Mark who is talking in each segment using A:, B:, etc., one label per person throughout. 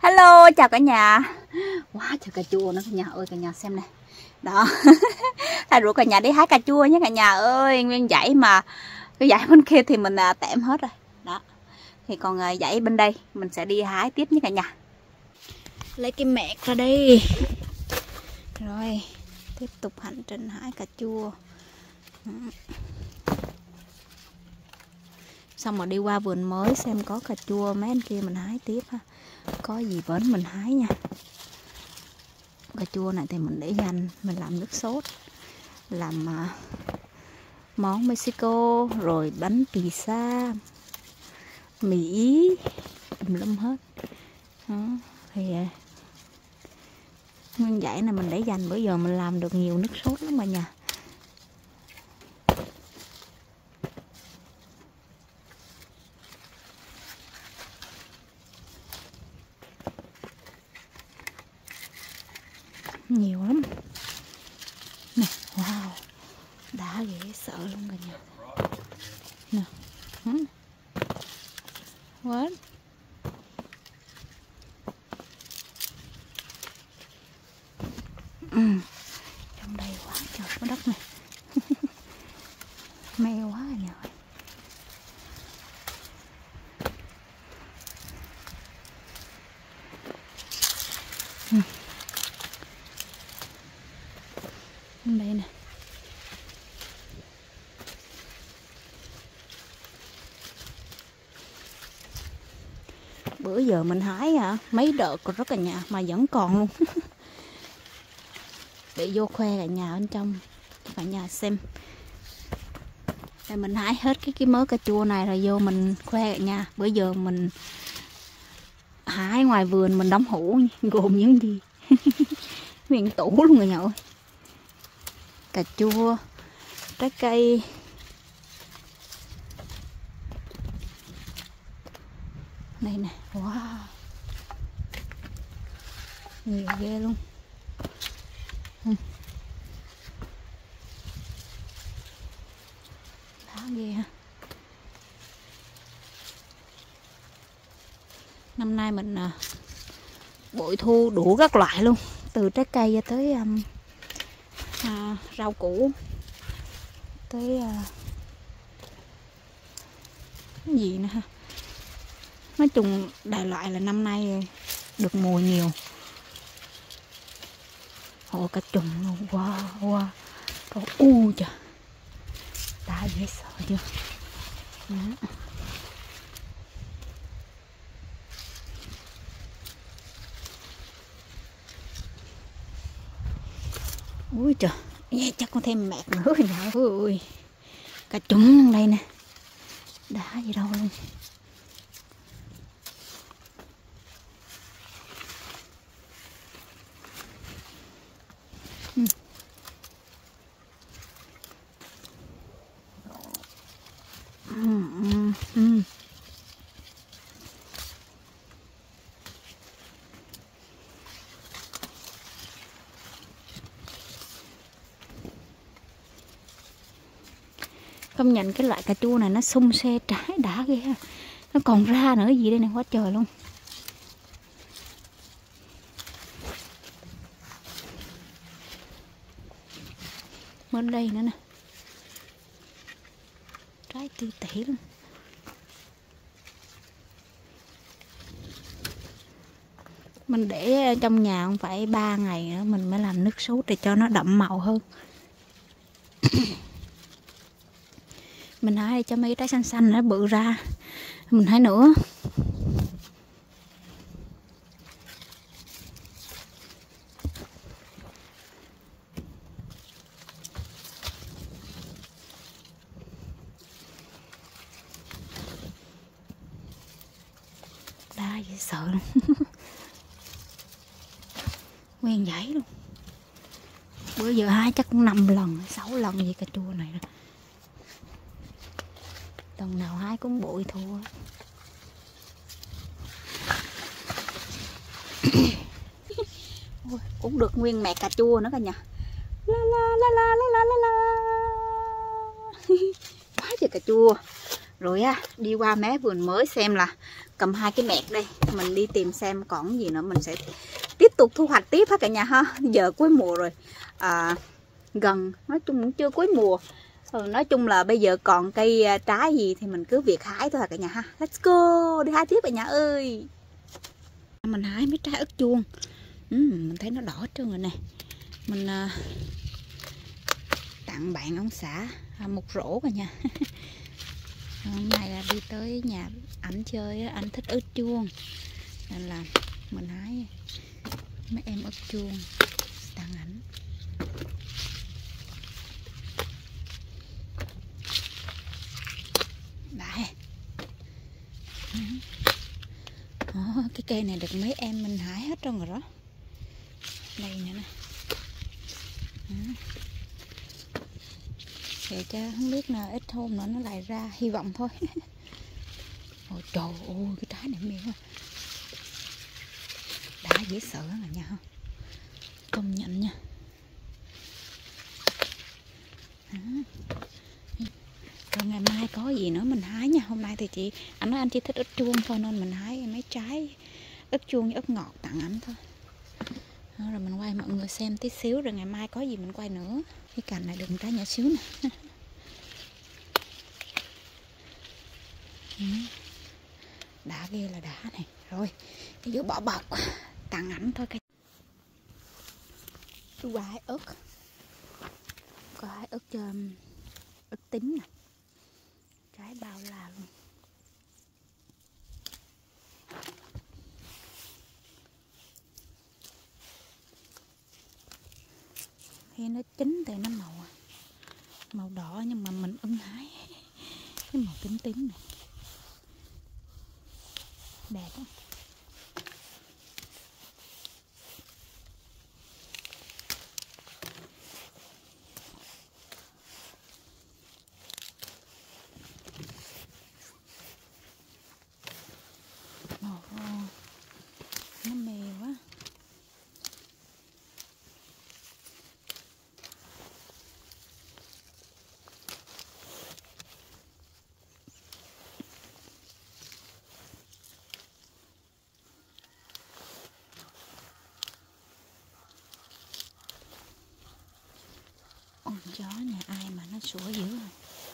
A: Hello, chào cả nhà. Wow, trời cà chua nữa cả nhà ơi, cả nhà xem này. Đó. Thầy rủ cả nhà đi hái cà chua nhé cả nhà ơi. Nguyên dãy mà cái dãy bên kia thì mình tạm hết rồi. Đó. Thì còn dãy bên đây mình sẽ đi hái tiếp nhé cả nhà. Lấy cái mẹt ra đây. Rồi, tiếp tục hành trình hái cà chua. Xong rồi đi qua vườn mới xem có cà chua mấy anh kia mình hái tiếp ha. Có gì vẫn mình hái nha. Cà chua này thì mình để dành mình làm nước sốt, làm món Mexico, rồi bánh pizza, mì Ý, tùm lum hết. Đó, thì nguyên dãy này mình để dành bữa giờ mình làm được nhiều nước sốt lắm mà nhà. Nhiều lắm nè, wow, đã dễ sợ luôn cả nhà nè. What? Trong đây quá trời có đất này. Mê quá cả nhà. Đây nè. Bữa giờ mình hái mấy đợt còn rất là nhà mà vẫn còn luôn. Để vô khoe cả nhà bên trong cho cả nhà xem. Đây mình hái hết cái mớ cà chua này rồi vô mình khoe cả nhà. Bữa giờ mình hái ngoài vườn mình đóng hũ gồm những gì. Nguyên tủ luôn cả nhà ơi. Cà chua, trái cây, đây nè, wow, nhiều ghê luôn. Đã ghê ha. Năm nay mình bội thu đủ các loại luôn, từ trái cây cho tới rau củ, tới cái gì nữa ha. Nói chung đại loại là năm nay được mùa nhiều. Ồ, cả chùm luôn. Wow, wow. Còn trời, đã dễ sợ chưa. Đó. Ui trời, chắc có thêm mẹt nữa rồi nha. Ui, cả chùm đây nè, đã gì đâu luôn. Công nhận cái loại cà chua này nó sum xe trái đã ghê ha. Nó còn ra nữa gì đây này, quá trời luôn. Bên đây nữa nè, trái tươi tỉ luôn. Mình để trong nhà không phải 3 ngày nữa mình mới làm nước sốt để cho nó đậm màu hơn. Mình hái cho mấy trái xanh xanh nó bự ra, mình hái nữa. Đa dễ sợ luôn. Nguyên dãy luôn. Bữa giờ hái chắc cũng 5 lần 6 lần gì cà chua này rồi. Lần nào hái cũng bội thua. Cũng được nguyên mẹ cà chua nữa cả nhà. La la la la la la la. Quá trời cà chua. Rồi đi qua mé vườn mới xem là cầm hai cái mẹt đây, mình đi tìm xem còn gì nữa, mình sẽ tiếp tục thu hoạch tiếp hết cả nhà ha. Giờ cuối mùa rồi, gần, nói chung cũng chưa cuối mùa. Nói chung là bây giờ còn cây trái gì thì mình cứ việc hái thôi cả nhà ha. Let's go, đi hái tiếp cả nhà ơi. Mình hái mấy trái ớt chuông, mình thấy nó đỏ hết trơn rồi nè. Mình tặng bạn ông xã một rổ cả nhà. Hôm nay là đi tới nhà ảnh chơi, anh thích ớt chuông nên là mình hái mấy em ớt chuông tặng ảnh. Đấy. Cái cây này được mấy em mình hái hết trơn rồi đó. Đây nữa nè. Để cho không biết là ít hôm nữa nó lại ra, hy vọng thôi. Ôi trời ơi, cái trái này mềm quá, đã dễ sợ rồi nha, công nhận nha. Rồi ngày mai có gì nữa mình hái nha. Hôm nay thì anh nói anh chỉ thích ớt chuông thôi nên mình hái mấy trái ớt chuông với ớt ngọt tặng anh thôi. Rồi mình quay mọi người xem tí xíu, rồi ngày mai có gì mình quay nữa. Cái cành này được một trái nhỏ xíu nè. Đã ghê là đã này. Rồi cái giữa bỏ bọc tặng ảnh thôi. Cái quả ớt, có ớt ớt tím nè, trái bao la luôn. Khi nó chín thì nó màu đỏ, nhưng mà mình ưng hái cái màu tím tím này, đẹp á. Nó mềm quá. Con chó nhà ai mà nó sủa dữ rồi.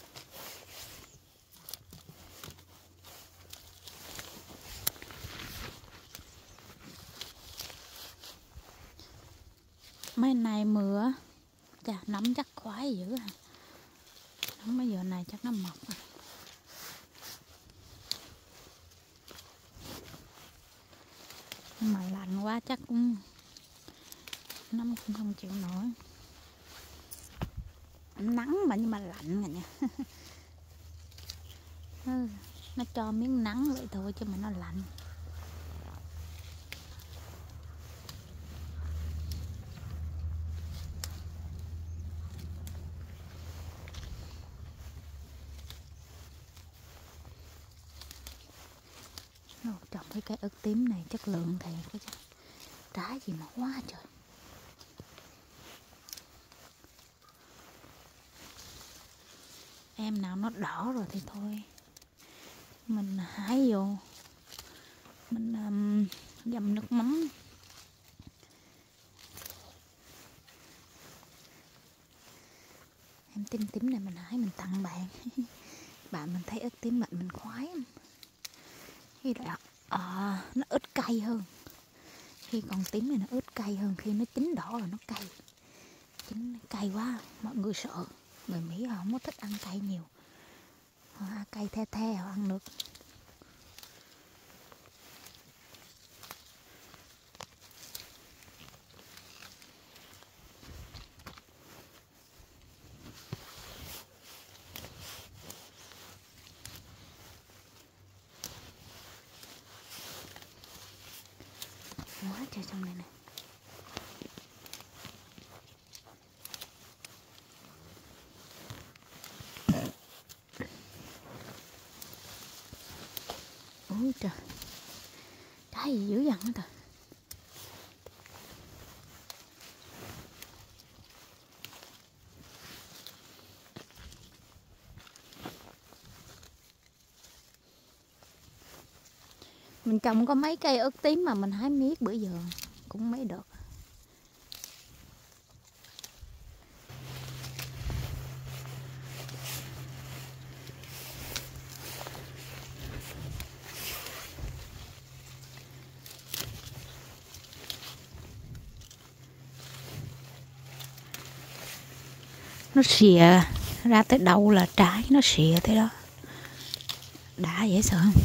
A: Mấy nay mưa chà, nấm chắc khoái dữ à. Nấm mấy giờ này chắc nó mọc à. Nhưng mà lạnh quá chắc cũng nấm cũng không chịu nổi. Nắng mà nhưng mà lạnh rồi nha. Nó cho miếng nắng vậy thôi chứ mà nó lạnh. Trồng cái cây ớt tím này chất lượng thiệt cái chứ. Trái gì mà quá trời. Em nào nó đỏ rồi thì thôi mình hái vô, mình dầm nước mắm. Em tím tím này mình hái mình tặng bạn. Bạn mình thấy ớt tím mình khoái. Khi lại nó ít cay hơn. Khi còn tím này nó ít cay hơn, khi nó chín đỏ rồi nó cay. Chín cay quá, mọi người sợ. Người Mỹ họ không có thích ăn cay nhiều. Cay the the họ ăn được. Quá trời trong này nè. Ôi trời, trái gì dữ dằn hết rồi. Mình trồng có mấy cây ớt tím mà mình hái miết bữa giờ cũng mấy đợt. Nó xìa ra tới đâu là trái, nó xìa tới đó. Đã dễ sợ không?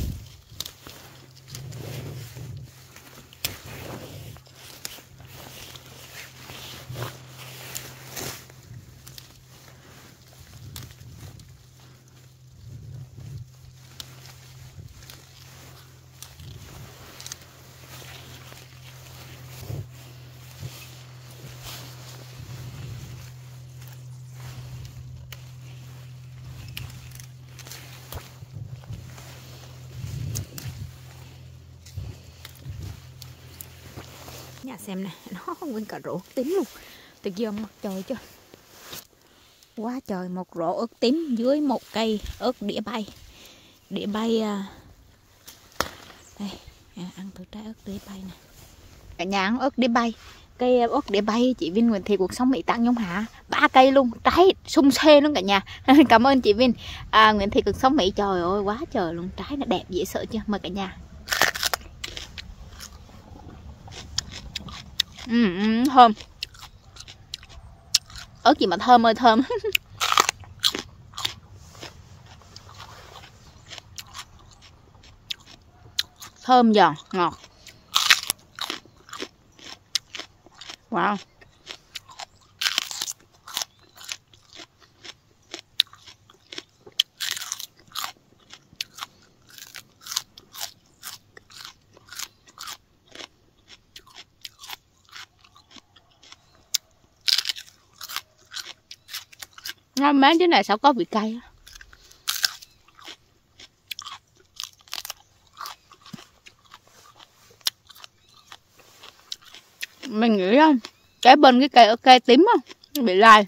A: Nhà xem nè, nó nguyên cả rổ ớt tím luôn. Từ giờ mặt trời chưa? Quá trời, một rổ ớt tím dưới một cây ớt đĩa bay. Đĩa bay đây, ăn thử trái ớt đĩa bay nè. Cả nhà ăn ớt đĩa bay. Cây ớt đĩa bay chị Vinh Nguyễn Thị Cuộc Sống Mỹ tặng Nhung Hạ 3 cây luôn, trái sum xê luôn cả nhà. Cảm ơn chị Vinh Nguyễn Thị Cuộc Sống Mỹ, trời ơi quá trời luôn, trái nó đẹp dễ sợ chưa. Mời cả nhà. Thơm. Ớt gì mà thơm ơi thơm. Thơm giòn, ngọt. Wow. Ngon má, chứ này sao có vị cay á. Mình nghĩ không, cái bên cái cây cây tím á nó bị lai.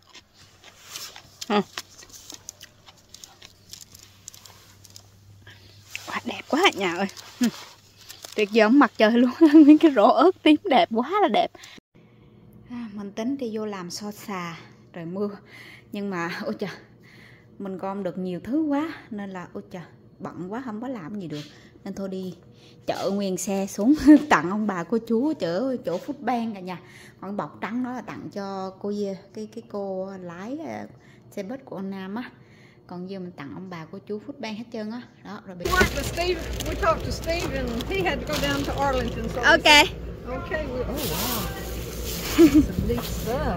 A: Quá đẹp quá à nhà ơi. Tuyệt vời mặt trời luôn. Những cái rổ ớt tím đẹp quá là đẹp. Mình tính đi vô làm xo xà trời mưa, nhưng mà ôi trời, mình gom được nhiều thứ quá nên là ôi trời bận quá không có làm gì được, nên thôi đi chợ nguyên xe xuống tặng ông bà cô chú chở chỗ Foodbank cả nhà. Còn bọc trắng đó là tặng cho cô cái cô lái xe bus của ông Nam á, còn giờ mình tặng ông bà cô chú Foodbank hết trơn á. Đó rồi bây giờ
B: we talked to Steve and he had to go down to Arlington. So
A: okay.
B: Okay. Oh wow. Some neat stuff.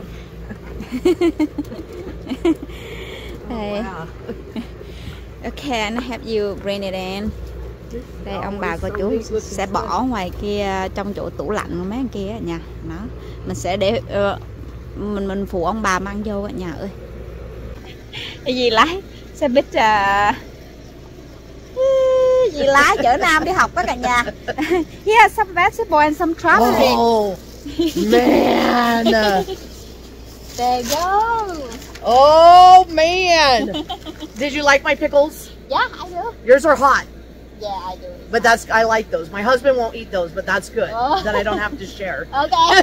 A: Đây.
B: Wow.
A: Okay, and I have you bring it in. Đây ông bà cô chú sẽ bỏ ngoài kia trong chỗ tủ lạnh mấy kia nha. Đó, mình sẽ để mình phụ ông bà mang vô cả nhà ơi. Cái gì lái xe buýt gì lái chở Nam đi học đó cả nhà. Yeah, some vegetable and some traveling.
B: Oh man.
A: There you go.
B: Oh man. Did you like my pickles?
A: Yeah, I do.
B: Yours are hot.
A: Yeah, I do.
B: But I like those. My husband won't eat those, but that's good.
A: Oh.
B: Then I don't have to share.
A: Okay.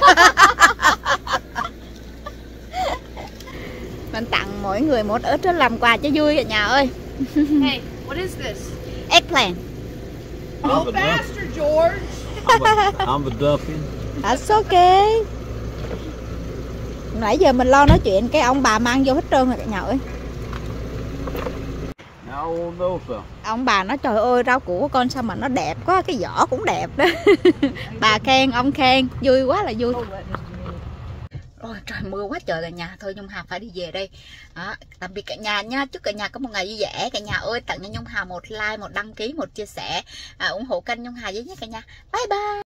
A: Mình tặng mỗi người một ớt để làm quà cho vui cả nhà ơi.
B: Hey, what is this?
A: Eggplant.
B: Go faster, George.
C: I'm a dumpling.
A: That's okay. Nãy giờ mình lo nói chuyện cái ông bà mang vô hết trơn rồi cả nhà ơi.
C: No, sir.
A: Ông bà nói trời ơi rau củ của con sao mà nó đẹp quá, cái vỏ cũng đẹp đó. Bà khen, ông khen, vui quá là vui. Ôi trời mưa quá trời cả nhà, thôi Nhung Hà phải đi về đây. Đó, tạm biệt cả nhà nha, chúc cả nhà có một ngày vui vẻ. Cả nhà ơi tặng cho Nhung Hà một like, một đăng ký, một chia sẻ, ủng hộ kênh Nhung Hà với nhé cả nhà. Bye bye.